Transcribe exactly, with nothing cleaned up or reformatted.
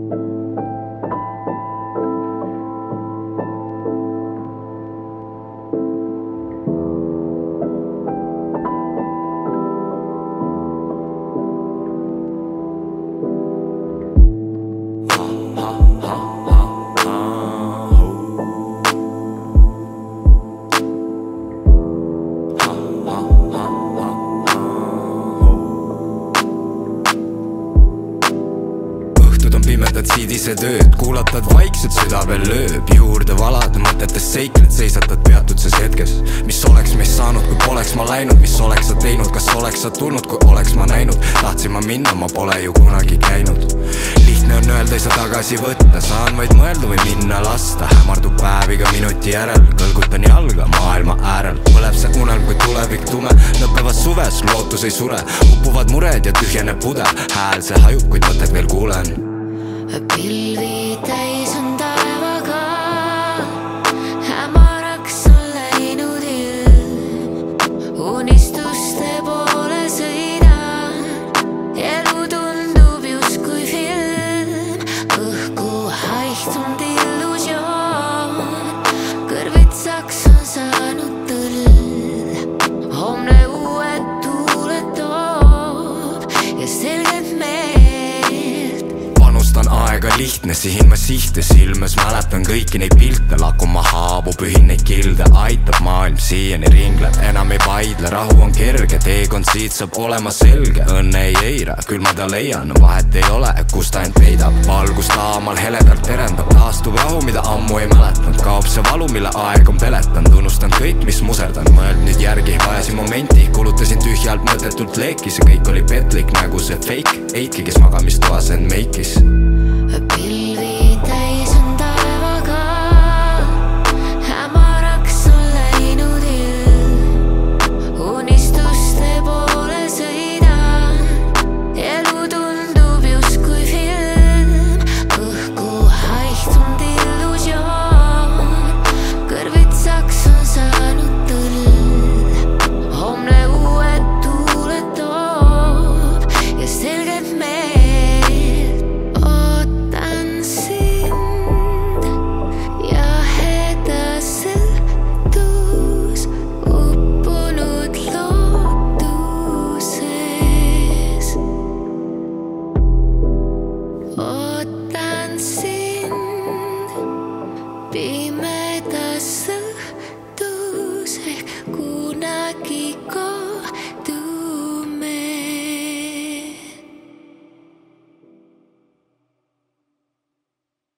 Pimedad siidised ööd, kuulatad vaikselt, süda veel lööb juurde valad, mõtetest seikled, seisatad peatuses hetkes. Mis oleks meist saanud, kui poleks ma läinud, mis oleks sa teinud, kas oleks sa tulnud, kui oleks ma näinud. Tahtsin ma minna, ma pole ju kunagi käinud. Lihtne on öelda, ei saa tagasi võtta, saan vaid mõelda või minna lasta. Hämardub päeviga minuti järel, kõlgutan jalga maailma äärel. Põleb see unelm, kui tulevik tume, lõppevas suves, lootus ei sure. Uppuvad mured ja tühjeneb pudel, hääl see hajub, kuid mõtted veel kuulen. Pilvi täis on taevaga, hämaraks on läinud ilm. Unistuste poole sõidan, elu tundub justkui film. Õhku haihtunud illusioon, kõrvitsaks on saanud tõll. Homne uued tuuled toob ja selgelt meelt. Panustan aega lihtne, sihin ma sihte silmes, mäletan kõiki neid pilte, lakun ma haavu, pühin neid kilde, aitab maailm siiani ringleb, enam ei vaidle, rahu on kerge, teekond siit saab olema selge, õnne ei eira, küll ma ta leian, vahet ei ole, kus ta end peidab, valgust haamal heledalt terendab, taastub rahu, mida ammu ei mäletanud, kaob see valu, mille aeg on peletanud, unustan kõik, mis muserdan, mõeld nüüd järgi, vajasin momenti, kulutasin tühjalt mõttetult leeki, see kõik oli petlik nagu see fake, eitki, kes magamistoas end meikis. Pilvi täis on taevaga, hämaraks on läinud ilm. Unistuste poole sõidan, elu tundub justkui film. Õhku haihtunud illusioon, kõrvitsaks on saanud tõll. Homne uued tuuled toob ja selgelt meelt. Oh